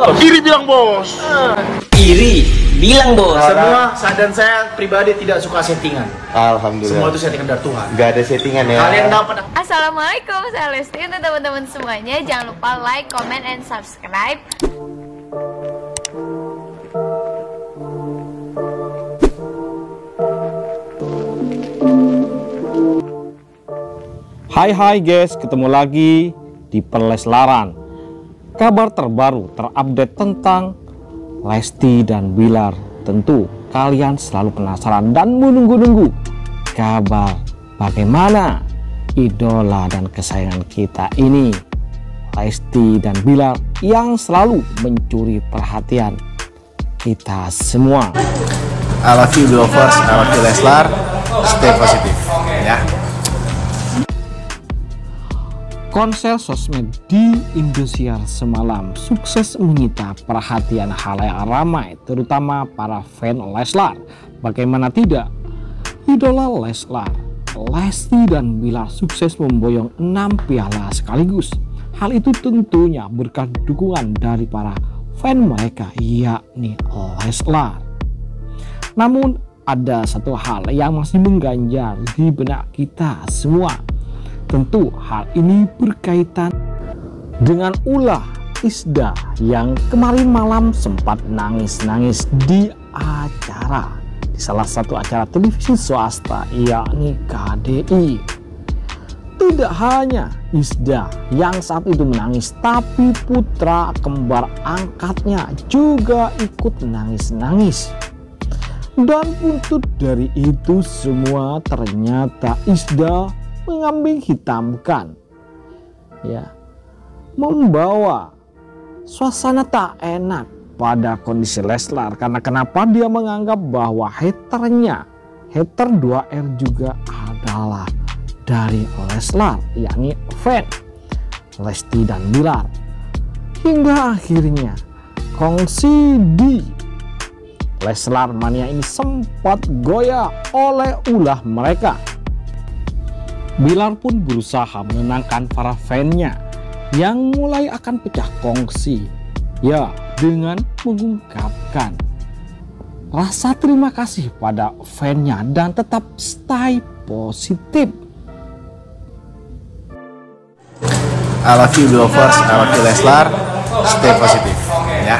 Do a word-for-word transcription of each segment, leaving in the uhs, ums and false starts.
Iri bilang bos. Iri bilang bos. Semua dan saya pribadi tidak suka settingan. Alhamdulillah. Semua itu settingan dari Tuhan. Gak ada settingan ya. Kalian dapat. Assalamualaikum, saya Lesti. Untuk teman-teman semuanya, jangan lupa like, comment, and subscribe. Hai hai guys, ketemu lagi di Perleslaran. Kabar terbaru terupdate tentang Lesti dan Bilar. Tentu kalian selalu penasaran dan menunggu-nunggu kabar bagaimana idola dan kesayangan kita ini, Lesti dan Bilar, yang selalu mencuri perhatian kita semua. I love you lovers, I love you Leslar. Stay positif ya. Konser sosmed di Indosiar semalam sukses menyita perhatian khalayak ramai, terutama para fan Leslar. Bagaimana tidak, idola Leslar, Lesti dan Bilar sukses memboyong enam piala sekaligus. Hal itu tentunya berkat dukungan dari para fan mereka, yakni Leslar. Namun ada satu hal yang masih mengganjal di benak kita semua. Tentu hal ini berkaitan dengan ulah Isda yang kemarin malam sempat nangis-nangis di acara, di salah satu acara televisi swasta, yakni K D I. Tidak hanya Isda yang saat itu menangis, tapi putra kembar angkatnya juga ikut nangis-nangis. Dan buntut dari itu semua ternyata Isda mengambing hitamkan, ya, membawa suasana tak enak pada kondisi Leslar. Karena kenapa? Dia menganggap bahwa haternya, hater dua R juga adalah dari Leslar, yakni fan Lesti dan Bilar. Hingga akhirnya kongsi di Leslar Mania ini sempat goyah oleh ulah mereka. Bilar pun berusaha menenangkan para fannya yang mulai akan pecah kongsi, ya, dengan mengungkapkan rasa terima kasih pada fannya dan tetap stay positif. I love you lovers, I love you Leslar. Stay positif ya.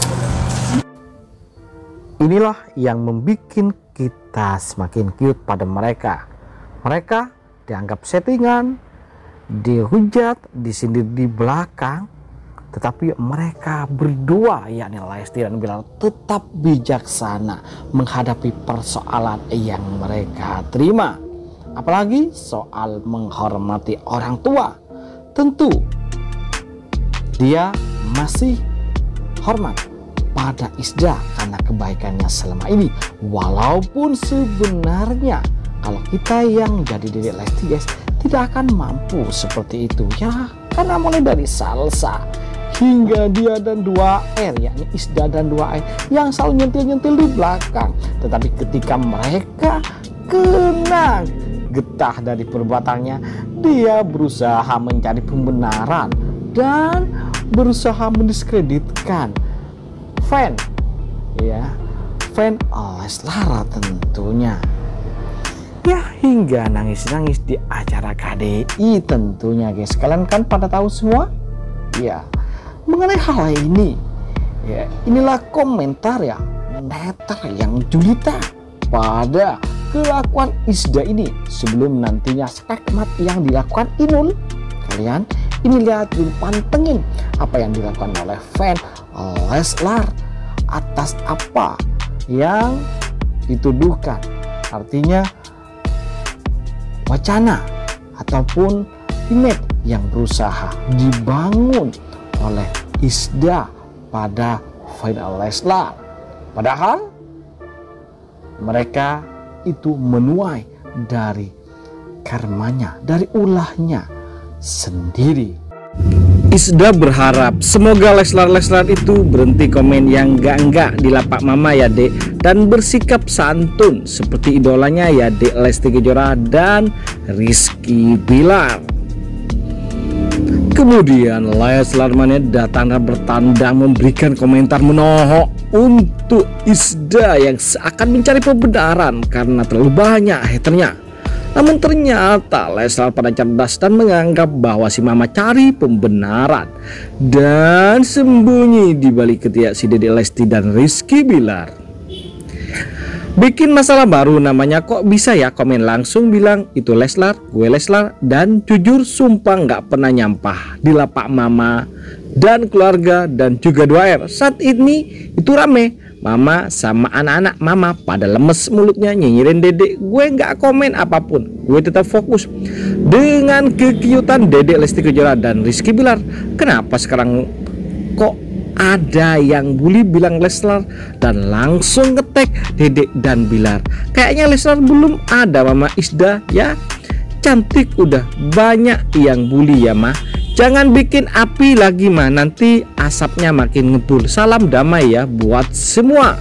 Inilah yang membuat kita semakin cute pada mereka. Mereka dianggap settingan, dihujat, disindir di belakang, tetapi mereka berdua, yakni Lesti dan Bilar, tetap bijaksana menghadapi persoalan yang mereka terima. Apalagi soal menghormati orang tua. Tentu dia masih hormat pada Isda karena kebaikannya selama ini, walaupun sebenarnya kalau kita yang jadi diri Lesti, guys, tidak akan mampu seperti itu ya, karena mulai dari salsa hingga dia dan dua R, yakni Isda dan dua R, yang selalu nyentil-nyentil di belakang. Tetapi ketika mereka kena getah dari perbuatannya, dia berusaha mencari pembenaran dan berusaha mendiskreditkan fan, ya, fan Leslar tentunya. Ya, hingga nangis-nangis di acara K D I tentunya, guys. Kalian kan pada tahu semua, ya, mengenai hal ini. Ya, inilah komentar ya netter yang julita pada kelakuan Isda ini sebelum nantinya skakmat yang dilakukan Inul. Kalian ini lihat dulu, pantengin apa yang dilakukan oleh fan Leslar atas apa yang dituduhkan. Artinya wacana ataupun image yang berusaha dibangun oleh Isda pada final Leslar. Padahal mereka itu menuai dari karmanya, dari ulahnya sendiri. Isda berharap semoga Leslar-Leslar itu berhenti komen yang enggak-enggak di lapak mama ya dek, dan bersikap santun seperti idolanya ya dek, Lesti Kejora dan Rizky Bilar. Kemudian Leslar Mania datang dan bertanda memberikan komentar menohok untuk Isda yang seakan mencari pembenaran karena terlalu banyak haternya. Namun ternyata Leslar pada cerdas dan menganggap bahwa si Mama cari pembenaran dan sembunyi di balik ketiak si Dedek Lesti dan Rizky Bilar. Bikin masalah baru namanya, kok bisa ya komen langsung bilang itu Leslar, gue Leslar, dan jujur sumpah nggak pernah nyampah di lapak Mama dan keluarga dan juga dua R. Saat ini itu rame, Mama sama anak-anak Mama pada lemes mulutnya nyinyirin Dedek. Gue nggak komen apapun, gue tetap fokus dengan kekiutan Dedek Lesti Kejora dan Rizky Bilar. Kenapa sekarang kok ada yang bully bilang Leslar dan langsung ngetek Dedek dan Bilar? Kayaknya Leslar belum ada Mama Isda ya. Cantik udah banyak yang bully ya mah. Jangan bikin api lagi mah, nanti asapnya makin ngebul. Salam damai ya buat semua.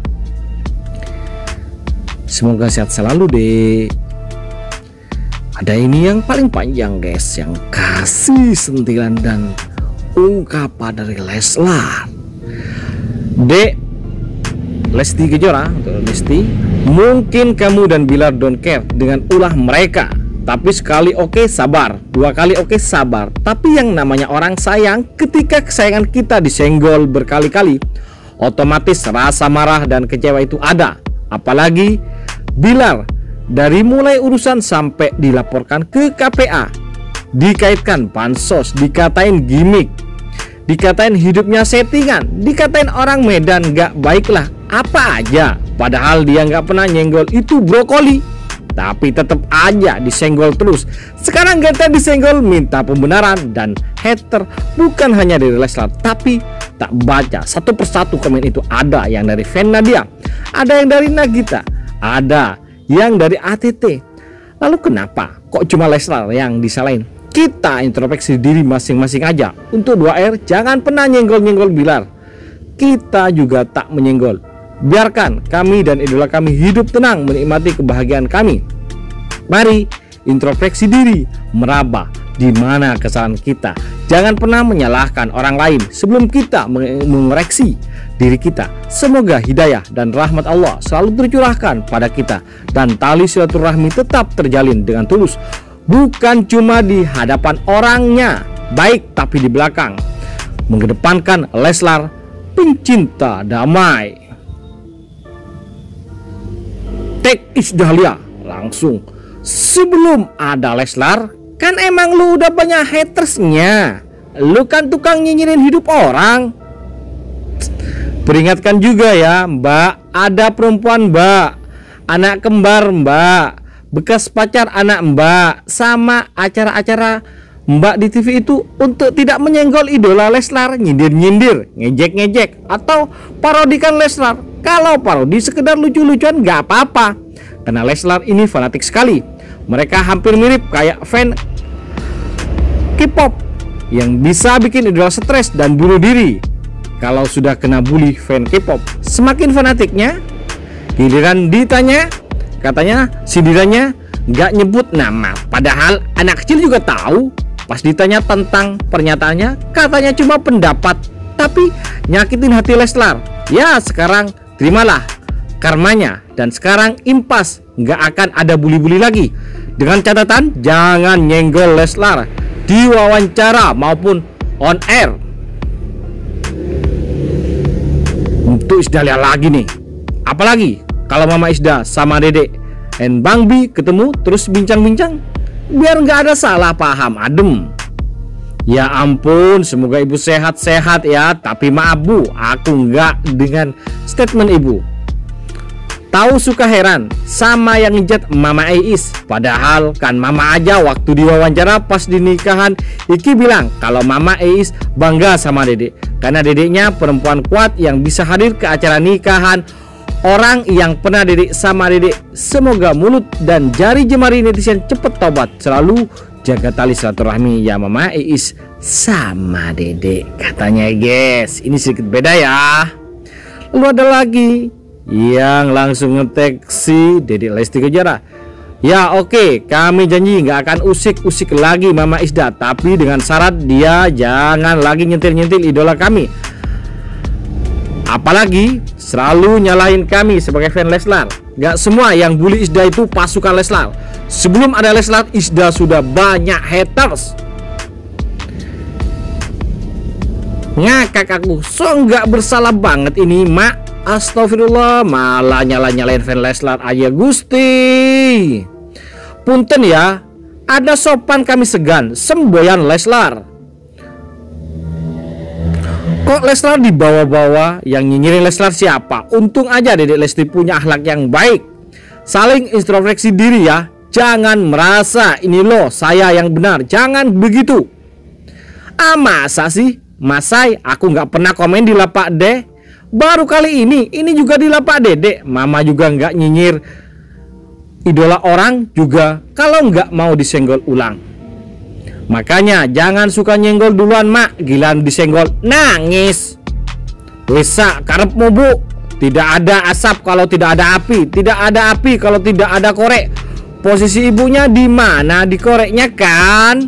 Semoga sehat selalu deh. Ada ini yang paling panjang guys, yang kasih sentilan dan ungkapan dari Leslar. Dek Lesti Kejora atau Lesti, mungkin kamu dan Bilar don't care dengan ulah mereka, tapi sekali oke okay, sabar, dua kali oke okay, sabar. Tapi yang namanya orang sayang, ketika kesayangan kita disenggol berkali-kali, otomatis rasa marah dan kecewa itu ada. Apalagi Bilar, dari mulai urusan sampai dilaporkan ke K P A, dikaitkan pansos, dikatain gimmick, dikatain hidupnya settingan, dikatain orang Medan gak baik lah, apa aja. Padahal dia gak pernah nyenggol itu brokoli, tapi tetap aja disenggol terus. Sekarang kita disenggol minta pembenaran dan hater bukan hanya dari Leslar, tapi tak baca satu persatu komen itu. Ada yang dari fan Nadia, ada yang dari Nagita, ada yang dari A T T. Lalu kenapa kok cuma Leslar yang disalahin? Kita introspeksi diri masing-masing aja. Untuk dua R jangan pernah nyenggol-nyenggol Bilar. Kita juga tak menyenggol. Biarkan kami dan idola kami hidup tenang menikmati kebahagiaan kami. Mari introspeksi diri, meraba di mana kesalahan kita. Jangan pernah menyalahkan orang lain sebelum kita mengoreksi diri kita. Semoga hidayah dan rahmat Allah selalu tercurahkan pada kita dan tali silaturahmi tetap terjalin dengan tulus. Bukan cuma di hadapan orangnya baik, tapi di belakang. Mengedepankan Leslar pencinta damai. Tek Isdahlia langsung, sebelum ada Leslar kan emang lu udah banyak hatersnya. Lu kan tukang nyinyirin hidup orang. Peringatkan juga ya Mbak, ada perempuan Mbak, anak kembar Mbak, bekas pacar anak Mbak, sama acara-acara Mbak di T V itu untuk tidak menyenggol idola Leslar, nyindir-nyindir, ngejek-ngejek, atau parodikan Leslar. Kalau parodi sekedar lucu-lucuan gak apa-apa, karena Leslar ini fanatik sekali. Mereka hampir mirip kayak fan K-pop yang bisa bikin idola stres dan bunuh diri. Kalau sudah kena bully fan K-pop, semakin fanatiknya. Giliran ditanya, katanya sindirannya nggak nyebut nama, padahal anak kecil juga tahu. Pas ditanya tentang pernyataannya, katanya cuma pendapat, tapi nyakitin hati Leslar. Ya sekarang terimalah karmanya, dan sekarang impas, nggak akan ada bully-bully lagi. Dengan catatan jangan nyenggol Leslar di wawancara maupun on air. Untuk Isdahlia lagi nih, apalagi kalau Mama Isda sama Dedek dan Bang Bi ketemu terus bincang-bincang, biar nggak ada salah paham, adem. Ya ampun, semoga ibu sehat-sehat ya. Tapi maaf Bu, aku nggak dengan statement ibu. Tahu suka heran sama yang ngejat Mama Eis, padahal kan Mama aja waktu diwawancara pas di nikahan Iki bilang kalau Mama Eis bangga sama Dedek karena Dedeknya perempuan kuat yang bisa hadir ke acara nikahan orang yang pernah Dedek sama Dedek. Semoga mulut dan jari jemari netizen cepet tobat, selalu jaga tali silaturahmi ya Mama Eis sama Dedek, katanya guys. Ini sedikit beda ya. Lalu ada lagi yang langsung ngetek si Dedek Lesti Kejora, Ya oke, okay. Kami janji nggak akan usik-usik lagi Mama Isda, tapi dengan syarat dia jangan lagi nyentil-nyentil idola kami. Apalagi selalu nyalahin kami sebagai fan Leslar. Gak semua yang bully Isda itu pasukan Leslar. Sebelum ada Leslar, Isda sudah banyak haters. Ngakak aku, so nggak bersalah banget ini mak. Astagfirullah, malah nyala-nyalain fan Leslar aja Gusti. Punten ya, ada sopan kami segan, semboyan Leslar. Kok Leslar dibawa-bawa? Yang nyinyirin Leslar siapa? Untung aja Dedek Lesti punya akhlak yang baik. Saling introspeksi diri ya. Jangan merasa ini loh saya yang benar. Jangan begitu. Ah masa sih? Masai, aku nggak pernah komen di lapak deh. Baru kali ini, ini juga di lapak Dedek. Mama juga nggak nyinyir idola orang juga kalau nggak mau disenggol ulang. Makanya jangan suka nyenggol duluan mak, gilaan disenggol nangis. Wisa karepmu bu, tidak ada asap kalau tidak ada api, tidak ada api kalau tidak ada korek. Posisi ibunya di mana di koreknya kan?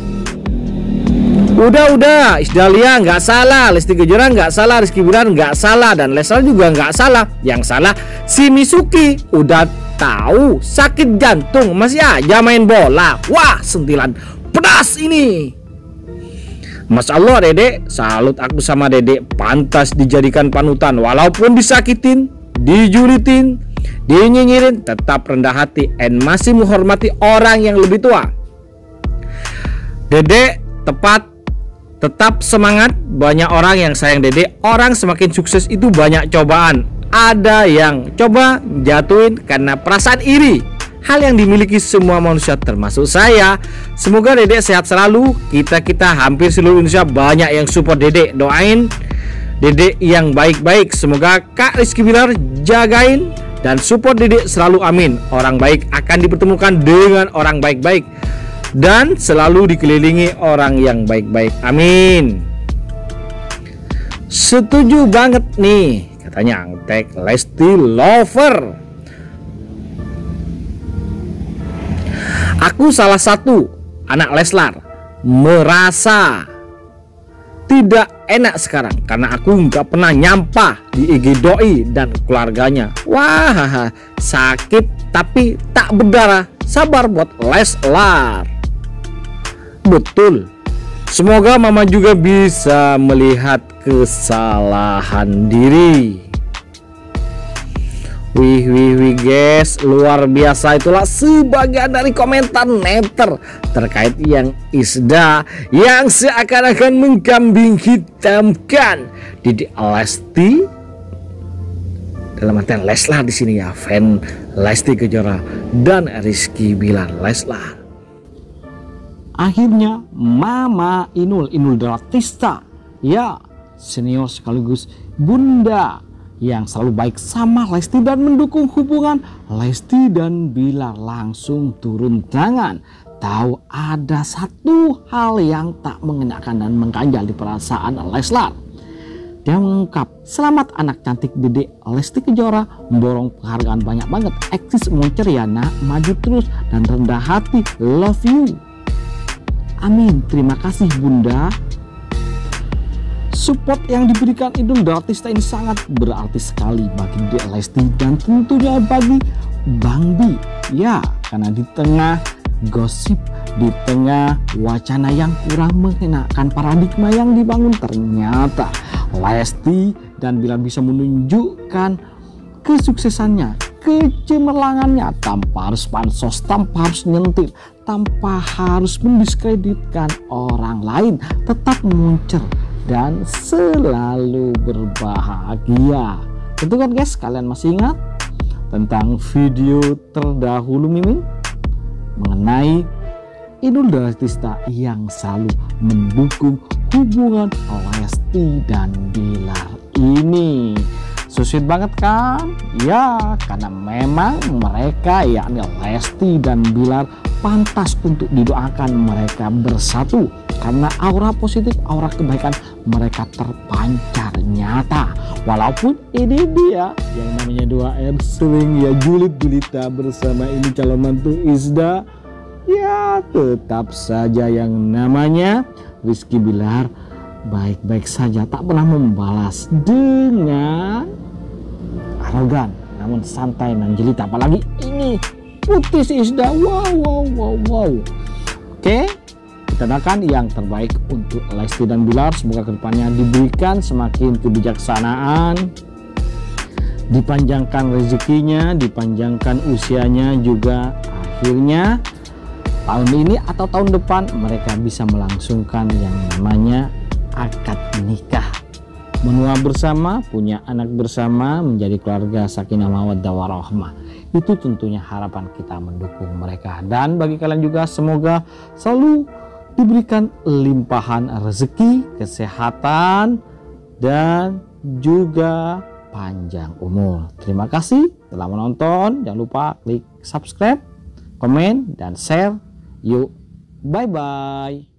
Udah udah, Isdalia nggak salah, Lesti Kejora nggak salah, Rizky Bilar nggak salah, dan Leslar juga nggak salah. Yang salah si Misuki, udah tahu sakit jantung masih aja main bola. Wah sentilan pedas ini. Masya Allah Dedek, salut aku sama Dedek, pantas dijadikan panutan. Walaupun disakitin, dijulitin, dinyinyirin, tetap rendah hati and masih menghormati orang yang lebih tua. Dedek tepat, tetap semangat. Banyak orang yang sayang Dedek. Orang semakin sukses itu banyak cobaan. Ada yang coba jatuhin karena perasaan iri, hal yang dimiliki semua manusia termasuk saya. Semoga Dedek sehat selalu. Kita-kita hampir seluruh Indonesia banyak yang support Dedek. Doain Dedek yang baik-baik. Semoga Kak Rizky Bilar jagain dan support Dedek selalu, amin. Orang baik akan dipertemukan dengan orang baik-baik dan selalu dikelilingi orang yang baik-baik, amin. Setuju banget nih, katanya Angtek Lesti Lover. Aku salah satu anak Leslar merasa tidak enak sekarang karena aku nggak pernah nyampah di I G Doi dan keluarganya. Wah sakit tapi tak berdarah. Sabar buat Leslar. Betul. Semoga mama juga bisa melihat kesalahan diri. Wih wih wih guys, luar biasa. Itulah sebagian dari komentar netter terkait yang Isda yang seakan-akan mengkambing hitamkan Dedek Lesti, dalam artian Leslar di sini ya, fan Lesti Kejora dan Rizky Bilar Leslar. Akhirnya Mama Inul, Inul Daratista, ya senior sekaligus bunda yang selalu baik sama Lesti dan mendukung hubungan Lesti dan Bilar, langsung turun tangan. Tahu ada satu hal yang tak mengenakan dan mengganjal di perasaan Leslar. Dia mengungkap, selamat anak cantik Dedek Lesti Kejora, memborong penghargaan banyak banget, eksis moncer ya nak, maju terus dan rendah hati, love you. Amin, terima kasih bunda. Support yang diberikan Inul Daratista ini sangat berarti sekali bagi Dedek Lesti dan tentunya bagi Bang Bi. Ya, karena di tengah gosip, di tengah wacana yang kurang mengenakan paradigma yang dibangun, ternyata Lesti dan Bilar bisa menunjukkan kesuksesannya, kecemerlangannya tanpa harus pansos, tanpa harus nyentil, tanpa harus mendiskreditkan orang lain, tetap muncer dan selalu berbahagia. Tentu kan guys, kalian masih ingat tentang video terdahulu Mimin mengenai Inul Daratista yang selalu mendukung hubungan Lesti dan Bilar ini. So sweet banget kan? Ya, karena memang mereka yakni Lesti dan Bilar pantas untuk didoakan mereka bersatu karena aura positif, aura kebaikan mereka terpancar nyata. Walaupun ini dia yang namanya dua R sering ya julid-julita bersama ini calon mantu Isda, ya tetap saja yang namanya Rizky Bilar baik-baik saja, tak pernah membalas dengan arogan, namun santai dan jelita. Apalagi ini putih si Isda, wow wow wow wow. Oke, kita doakan yang terbaik untuk Lesti dan Bilar. Semoga kedepannya diberikan semakin kebijaksanaan, dipanjangkan rezekinya, dipanjangkan usianya, juga akhirnya tahun ini atau tahun depan mereka bisa melangsungkan yang namanya akad nikah, menua bersama, punya anak bersama, menjadi keluarga sakinah mawaddah warahmah. Itu tentunya harapan kita mendukung mereka. Dan bagi kalian juga semoga selalu diberikan limpahan rezeki, kesehatan, dan juga panjang umur. Terima kasih telah menonton. Jangan lupa klik subscribe, komen, dan share. Yuk, bye-bye.